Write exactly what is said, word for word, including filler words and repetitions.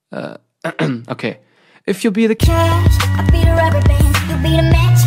Uh, okay. If you be the I'll be the rubber band, you'll be the match.